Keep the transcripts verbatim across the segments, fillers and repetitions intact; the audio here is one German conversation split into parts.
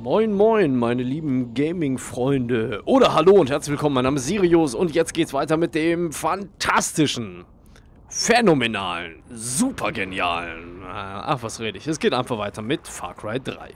Moin moin, meine lieben Gaming-Freunde. Oder hallo und herzlich willkommen, mein Name ist Sirius und jetzt geht's weiter mit dem fantastischen, phänomenalen, supergenialen, ach was rede ich, es geht einfach weiter mit Far Cry drei.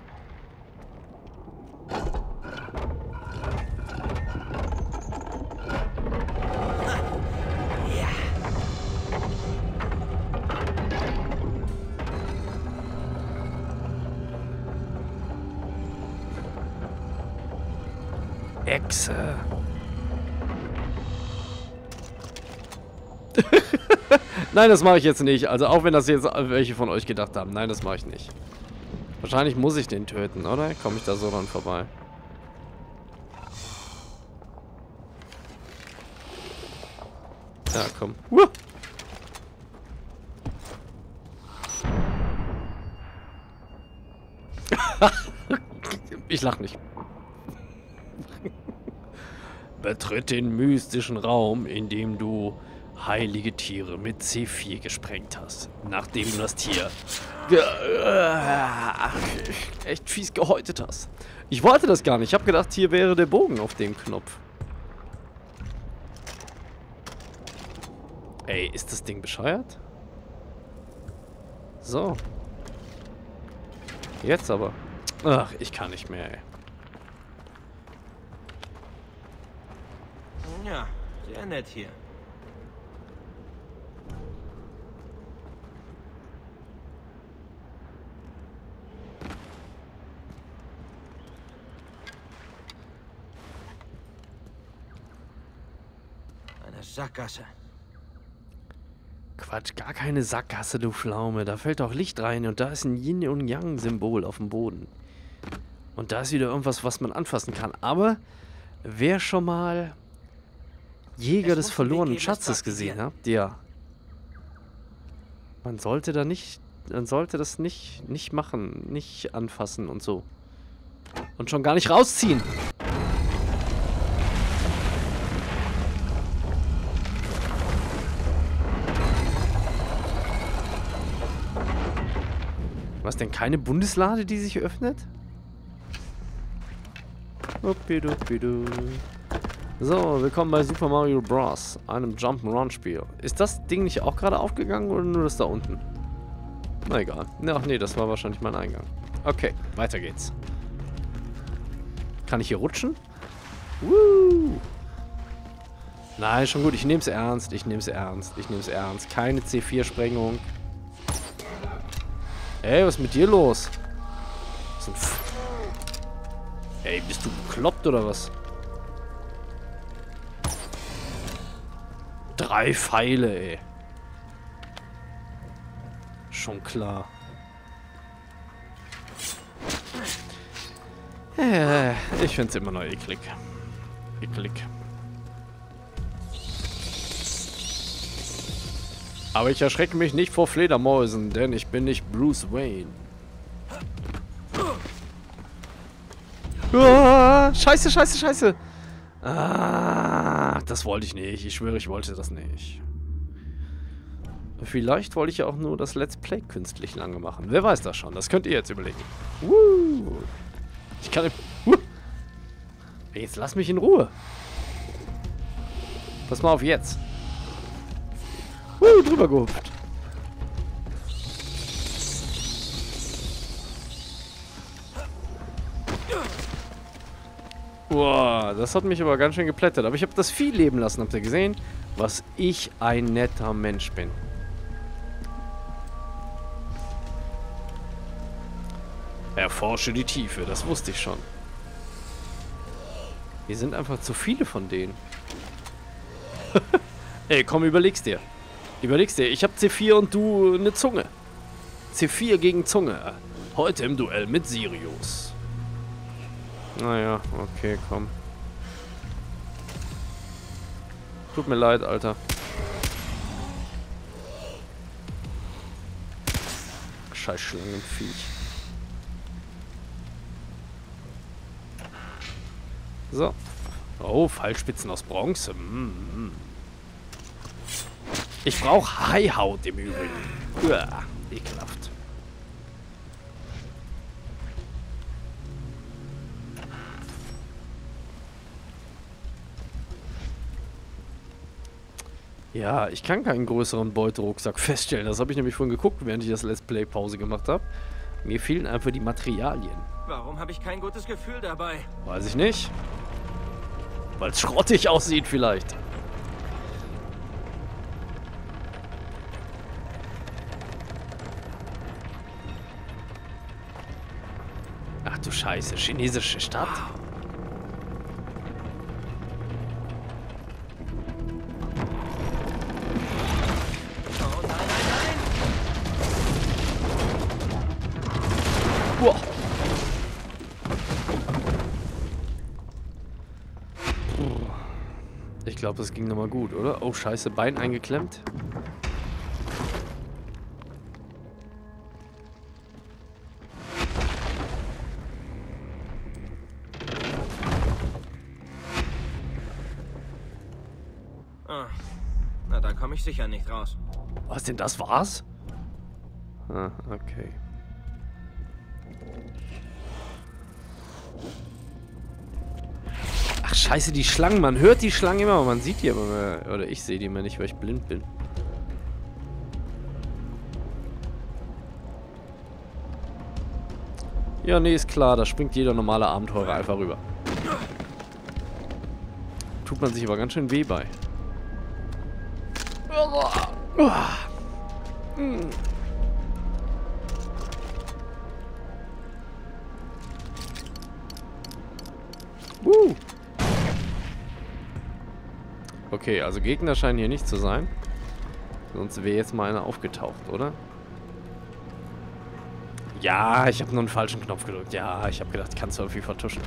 Echse. Nein, das mache ich jetzt nicht. Also auch wenn das jetzt welche von euch gedacht haben. Nein, das mache ich nicht. Wahrscheinlich muss ich den töten, oder? Komme ich da so dran vorbei? Ja, komm. Uh! Ich lach nicht. Betritt den mystischen Raum, in dem du heilige Tiere mit C vier gesprengt hast. Nachdem du das Tier echt fies gehäutet hast. Ich wollte das gar nicht. Ich habe gedacht, hier wäre der Bogen auf dem Knopf. Ey, ist das Ding bescheuert? So. Jetzt aber. Ach, ich kann nicht mehr, ey. Ja, sehr nett hier. Eine Sackgasse. Quatsch, gar keine Sackgasse, du Pflaume. Da fällt doch Licht rein und da ist ein Yin- und Yang-Symbol auf dem Boden. Und da ist wieder irgendwas, was man anfassen kann. Aber wer schon mal Jäger des verlorenen Schatzes gesehen habt, ja. Man sollte da nicht, man sollte das nicht, nicht machen, nicht anfassen und so. Und schon gar nicht rausziehen. Was denn, keine Bundeslade, die sich öffnet? Uppidupidu. So, willkommen bei Super Mario Bros., einem Jump'n'Run-Spiel. Ist das Ding nicht auch gerade aufgegangen oder nur das da unten? Na egal. Ach nee, das war wahrscheinlich mein Eingang. Okay, weiter geht's. Kann ich hier rutschen? Woo! Nein, schon gut. Ich nehm's ernst. Ich nehm's ernst. Ich nehm's ernst. Keine C vier Sprengung. Ey, was ist mit dir los? Was ist ein F Ey, bist du bekloppt oder was? Drei Pfeile, ey. Schon klar. Äh, ich find's immer noch eklig. Eklig. Aber ich erschrecke mich nicht vor Fledermäusen, denn ich bin nicht Bruce Wayne. Ah, scheiße, scheiße, scheiße. Ah, das wollte ich nicht. Ich schwöre, ich wollte das nicht. Vielleicht wollte ich ja auch nur das Let's Play künstlich lange machen. Wer weiß das schon. Das könnt ihr jetzt überlegen. Uh, ich kann... Uh, jetzt lass mich in Ruhe. Pass mal auf jetzt. Uh, drüber gehupft. Boah, das hat mich aber ganz schön geplättet. Aber ich habe das Vieh leben lassen. Habt ihr gesehen? Was ich ein netter Mensch bin. Erforsche die Tiefe, das wusste ich schon. Hier sind einfach zu viele von denen. Ey, komm, überleg's dir. Überleg's dir, ich hab C vier und du eine Zunge. C vier gegen Zunge. Heute im Duell mit Sirius. Naja, okay, komm. Tut mir leid, Alter. Scheiß Schlangenviech. So. Oh, Pfeilspitzen aus Bronze. Mm. Ich brauche Haihaut im Übrigen. Uah, ekelhaft. Ja, ich kann keinen größeren Beuterucksack feststellen. Das habe ich nämlich vorhin geguckt, während ich das Let's Play Pause gemacht habe. Mir fehlen einfach die Materialien. Warum habe ich kein gutes Gefühl dabei? Weiß ich nicht. Weil es schrottig aussieht vielleicht. Ach du Scheiße, chinesische Stadt? Oh nein, nein, nein! Wow. Ich glaube, das ging nochmal gut, oder? Oh, scheiße, Bein eingeklemmt. Ah, na, da komme ich sicher nicht raus. Was denn, das war's? Ah, okay. Ach, scheiße, die Schlangen. Man hört die Schlangen immer, aber man sieht die immer mehr. Oder ich sehe die immer nicht, weil ich blind bin. Ja, nee, ist klar. Da springt jeder normale Abenteurer einfach rüber. Tut man sich aber ganz schön weh bei. Uh. Okay, also Gegner scheinen hier nicht zu sein. Sonst wäre jetzt mal einer aufgetaucht, oder? Ja, ich habe nur einen falschen Knopf gedrückt. Ja, ich habe gedacht, kannst du irgendwie vertuschen.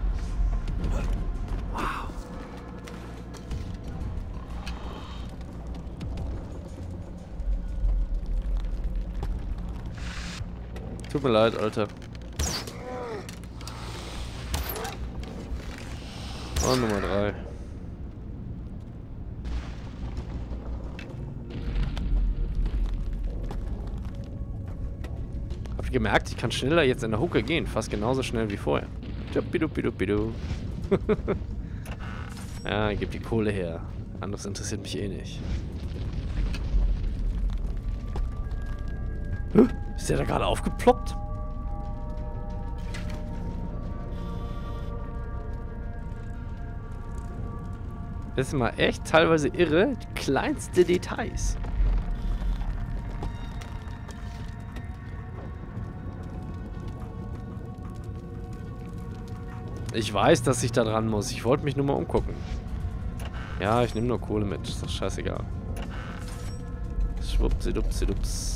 Tut mir leid, Alter. Und Nummer drei. Habt ihr gemerkt, ich kann schneller jetzt in der Hucke gehen. Fast genauso schnell wie vorher. Juppidupidupidu. Ja, gib die Kohle her. Anderes interessiert mich eh nicht. Huh? Ist der da gerade aufgeploppt? Das ist mal echt teilweise irre. Die kleinste Details. Ich weiß, dass ich da dran muss. Ich wollte mich nur mal umgucken. Ja, ich nehme nur Kohle mit. Ist doch scheißegal. Schwuppsidupsidups.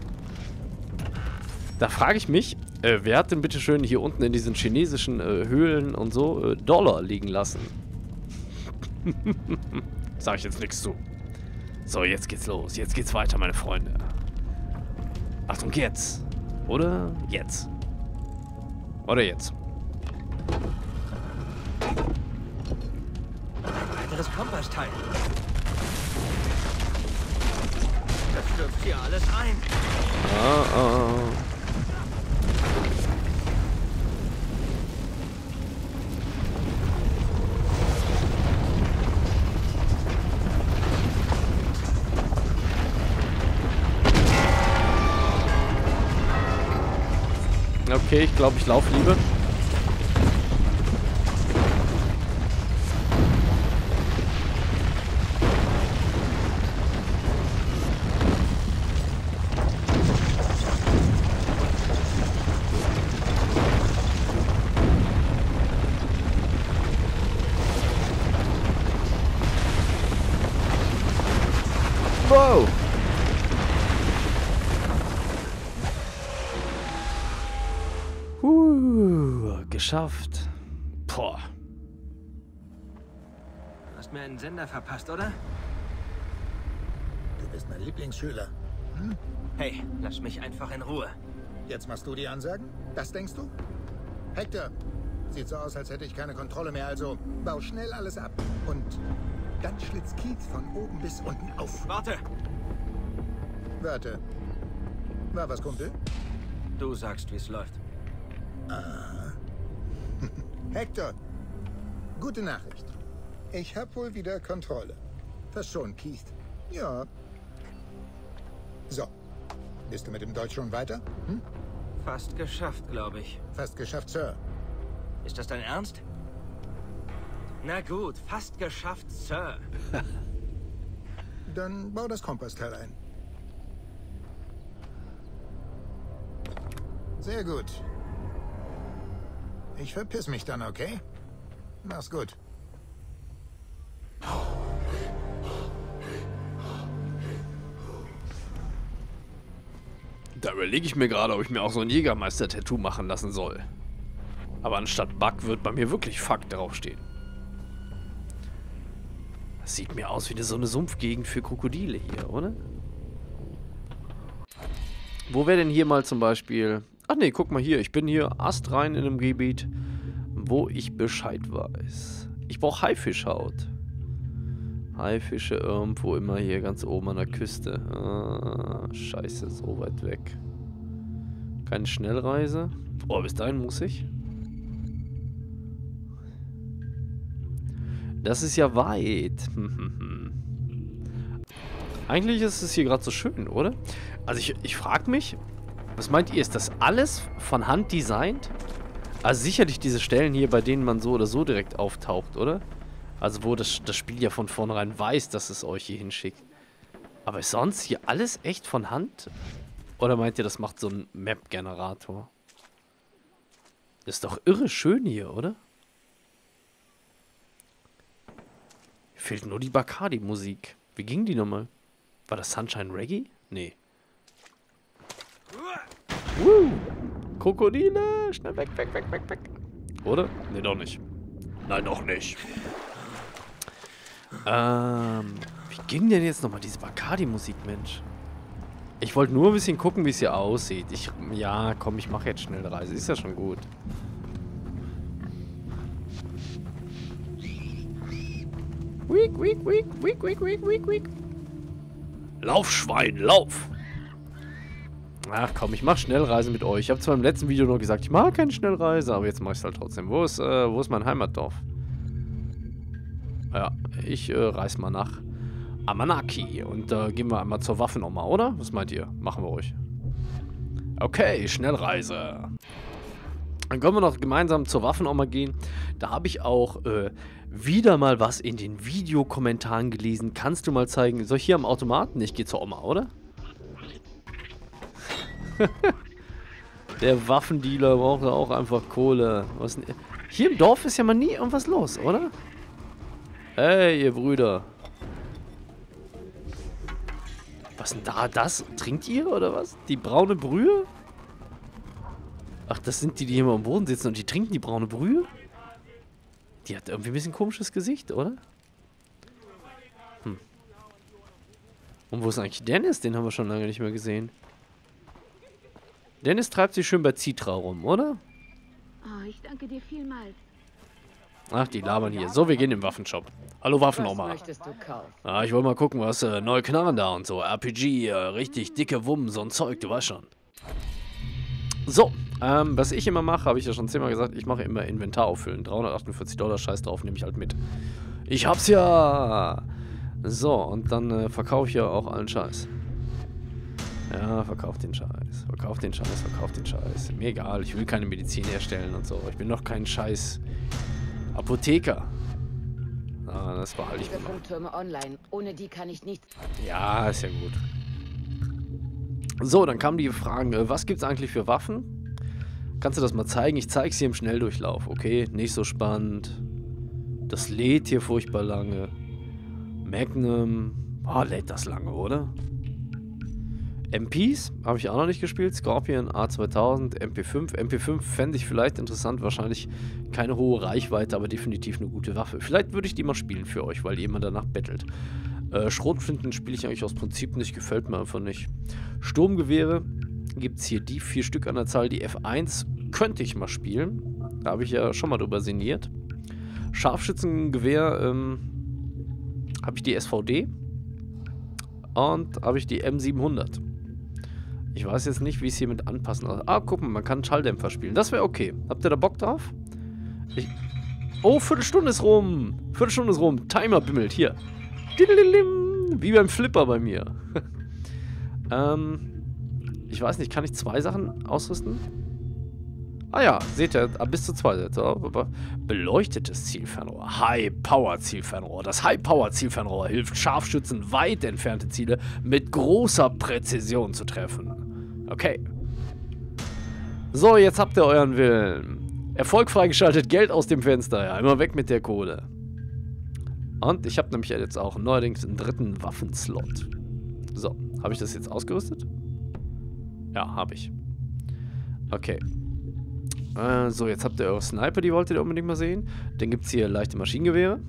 Da frage ich mich, äh, wer hat denn bitte schön hier unten in diesen chinesischen äh, Höhlen und so äh, Dollar liegen lassen? Sag ich jetzt nichts zu. So, jetzt geht's los. Jetzt geht's weiter, meine Freunde. Achtung, jetzt. Oder jetzt. Oder jetzt. Ein weiteres Kompassteil. Das stürzt hier alles ein. Oh, oh. Okay, ich glaube, ich laufe lieber. Wow! Uh, geschafft. Boah. Du hast mir einen Sender verpasst, oder? Du bist mein Lieblingsschüler. Hm? Hey, lass mich einfach in Ruhe. Jetzt machst du die Ansagen? Das denkst du? Hector, sieht so aus, als hätte ich keine Kontrolle mehr, also bau schnell alles ab. Und dann schlitzt Keith von oben bis unten auf. Warte! Warte. War was, Kumpel? Du sagst, wie es läuft. Ah. Hector, gute Nachricht. Ich hab wohl wieder Kontrolle. Verschont, Keith. Ja. So. Bist du mit dem Deutsch schon weiter? Hm? Fast geschafft, glaube ich. Fast geschafft, Sir. Ist das dein Ernst? Na gut, fast geschafft, Sir. Dann bau das Kompassteil ein. Sehr gut. Ich verpiss mich dann, okay? Mach's gut. Da überlege ich mir gerade, ob ich mir auch so ein Jägermeister-Tattoo machen lassen soll. Aber anstatt Bug wird bei mir wirklich Fuck draufstehen. Das sieht mir aus wie so eine Sumpfgegend für Krokodile hier, oder? Wo wäre denn hier mal zum Beispiel... Ach nee, guck mal hier. Ich bin hier astrein in einem Gebiet, wo ich Bescheid weiß. Ich brauche Haifischhaut. Haifische irgendwo immer hier ganz oben an der Küste. Ah, scheiße, so weit weg. Keine Schnellreise. Oh, bis dahin muss ich. Das ist ja weit. Eigentlich ist es hier gerade so schön, oder? Also ich, ich frage mich, was meint ihr, ist das alles von Hand designt? Also sicherlich diese Stellen hier, bei denen man so oder so direkt auftaucht, oder? Also wo das, das Spiel ja von vornherein weiß, dass es euch hier hinschickt. Aber ist sonst hier alles echt von Hand? Oder meint ihr, das macht so ein Map-Generator? Ist doch irre schön hier, oder? Fehlt nur die Bacardi-Musik. Wie ging die nochmal? War das Sunshine Reggae? Nee. Woo! Krokodile! Schnell weg, weg, weg, weg, weg. Oder? Nee, doch nicht. Nein, doch nicht. Ähm, wie ging denn jetzt nochmal diese Bacardi-Musik, Mensch? Ich wollte nur ein bisschen gucken, wie es hier aussieht. Ich, ja, komm, ich mache jetzt schnell eine Reise. Ist ja schon gut. Week, week, week, week, week, week, week, week. Lauf, Schwein, lauf! Ach komm, ich mache Schnellreise mit euch. Ich habe zwar im letzten Video nur gesagt, ich mache keine Schnellreise, aber jetzt mache ich es halt trotzdem. Wo ist, äh, wo ist mein Heimatdorf? Ja, ich äh, reise mal nach Amanaki und äh, gehen wir einmal zur Waffenoma, oder? Was meint ihr? Machen wir ruhig. Okay, Schnellreise. Dann können wir noch gemeinsam zur Waffenoma gehen. Da habe ich auch äh, wieder mal was in den Videokommentaren gelesen. Kannst du mal zeigen? Soll ich hier am Automaten? Ich gehe zur Oma, oder? Der Waffendealer braucht ja auch einfach Kohle. Was denn? Hier im Dorf ist ja mal nie irgendwas los, oder? Hey, ihr Brüder. Was denn da? Das? Trinkt ihr, oder was? Die braune Brühe? Ach, das sind die, die hier mal am Boden sitzen und die trinken die braune Brühe? Die hat irgendwie ein bisschen komisches Gesicht, oder? Hm. Und wo ist eigentlich Dennis? Den haben wir schon lange nicht mehr gesehen. Dennis treibt sich schön bei Citra rum, oder? Oh, ich danke dir vielmals. Ach, die labern hier. So, wir gehen im Waffenshop. Hallo Waffenoma. Was möchtest du kaufen? Ah, ich wollte mal gucken, was äh, neue Knarren da und so. R P G, äh, richtig dicke Wummen, so ein Zeug, du weißt schon. So, ähm, was ich immer mache, habe ich ja schon zehnmal gesagt, ich mache immer Inventar auffüllen. dreihundertachtundvierzig Dollar, scheiß drauf, nehme ich halt mit. Ich hab's ja! So, und dann äh, verkaufe ich ja auch allen Scheiß. Ja, verkauf den Scheiß. Verkauf den Scheiß, verkauf den Scheiß. Mir egal, ich will keine Medizin herstellen und so. Ich bin noch kein Scheiß Apotheker. Ah, das behalte ich mir mal. Funktürme online. Ohne die kann ich nicht. Ja, ist ja gut. So, dann kamen die Fragen, äh, was gibt's eigentlich für Waffen? Kannst du das mal zeigen? Ich zeig's hier im Schnelldurchlauf, okay? Nicht so spannend. Das lädt hier furchtbar lange. Magnum. Oh, lädt das lange, oder? M Ps habe ich auch noch nicht gespielt. Scorpion, A zweitausend, M P fünf. M P fünf fände ich vielleicht interessant. Wahrscheinlich keine hohe Reichweite, aber definitiv eine gute Waffe. Vielleicht würde ich die mal spielen für euch, weil jemand danach bettelt. Äh, Schrotflinten spiele ich eigentlich aus Prinzip nicht. Gefällt mir einfach nicht. Sturmgewehre gibt es hier die vier Stück an der Zahl. Die F eins könnte ich mal spielen. Da habe ich ja schon mal drüber sinniert. Scharfschützengewehr ähm, habe ich die S V D. Und habe ich die M siebenhundert. Ich weiß jetzt nicht, wie es hier mit anpassen. Ah, guck mal, man kann einen Schalldämpfer spielen. Das wäre okay. Habt ihr da Bock drauf? Ich oh, Viertelstunde ist rum. Viertelstunde ist rum. Timer bimmelt. Hier. Wie beim Flipper bei mir. ähm, ich weiß nicht, kann ich zwei Sachen ausrüsten? Ah ja, seht ihr, bis zu zwei Sätze. Beleuchtetes Zielfernrohr. High-Power-Zielfernrohr. Das High-Power-Zielfernrohr hilft Scharfschützen, weit entfernte Ziele mit großer Präzision zu treffen. Okay. So, jetzt habt ihr euren Willen. Erfolg freigeschaltet, Geld aus dem Fenster. Ja, immer weg mit der Kohle. Und ich habe nämlich jetzt auch neuerdings einen dritten Waffenslot. So, habe ich das jetzt ausgerüstet? Ja, habe ich. Okay. Äh, so, jetzt habt ihr eure Sniper, die wolltet ihr unbedingt mal sehen. Dann gibt es hier leichte Maschinengewehre.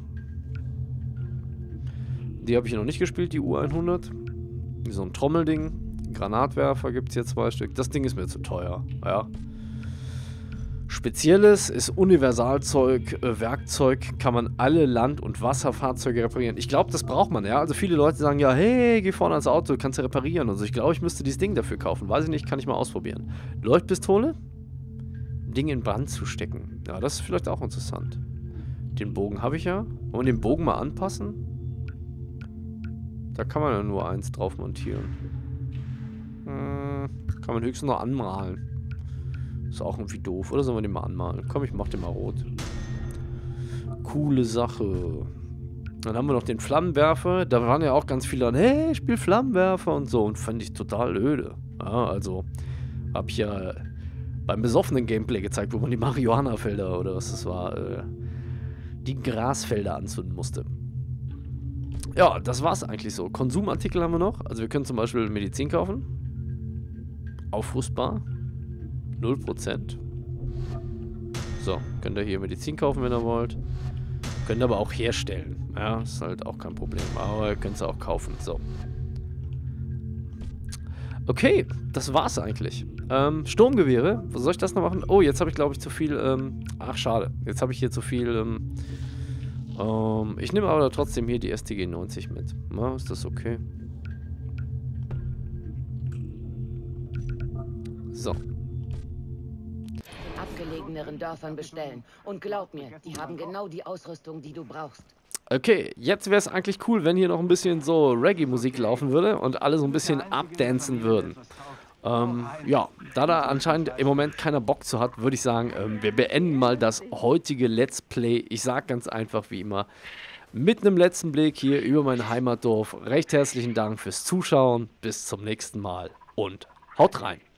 Die habe ich hier noch nicht gespielt, die U hundert. So ein Trommelding. Granatwerfer gibt es hier zwei Stück. Das Ding ist mir zu teuer. Ja. Spezielles ist Universalzeug, äh, Werkzeug, kann man alle Land- und Wasserfahrzeuge reparieren. Ich glaube, das braucht man, ja. Also viele Leute sagen ja, hey, geh vorne ans Auto, kannst du reparieren. Also ich glaube, ich müsste dieses Ding dafür kaufen. Weiß ich nicht, kann ich mal ausprobieren. Leuchtpistole? Ding in Brand zu stecken. Ja, das ist vielleicht auch interessant. Den Bogen habe ich ja. Wollen wir den Bogen mal anpassen? Da kann man ja nur eins drauf montieren. Hm, kann man höchstens noch anmalen. Ist auch irgendwie doof. Oder sollen wir den mal anmalen? Komm, ich mach den mal rot. Coole Sache. Dann haben wir noch den Flammenwerfer. Da waren ja auch ganz viele an, hey, ich spiel Flammenwerfer und so. Und fand ich total öde. Ja, also, hab ich ja beim besoffenen Gameplay gezeigt, wo man die Marihuana-Felder oder was das war, äh, die Grasfelder anzünden musste. Ja, das war's eigentlich so. Konsumartikel haben wir noch. Also wir können zum Beispiel Medizin kaufen. Aufrüstbar. null Prozent. So, könnt ihr hier Medizin kaufen, wenn ihr wollt. Könnt ihr aber auch herstellen. Ja, ist halt auch kein Problem. Aber ihr könnt es auch kaufen. So. Okay, das war's eigentlich. Ähm, Sturmgewehre. Was soll ich das noch machen? Oh, jetzt habe ich, glaube ich, zu viel... Ähm, ach, schade. Jetzt habe ich hier zu viel... Ähm, ähm, ich nehme aber trotzdem hier die S T G neunzig mit. Na, ist das okay? So. Abgelegeneren Dörfern bestellen. Und glaub mir, die haben genau die Ausrüstung, die du brauchst. Okay, jetzt wäre es eigentlich cool, wenn hier noch ein bisschen so Reggae-Musik laufen würde und alle so ein bisschen abdancen würden. Ähm, ja, da da anscheinend im Moment keiner Bock zu hat, würde ich sagen, ähm, wir beenden mal das heutige Let's Play. Ich sage ganz einfach wie immer, mit einem letzten Blick hier über mein Heimatdorf. Recht herzlichen Dank fürs Zuschauen, bis zum nächsten Mal und haut rein.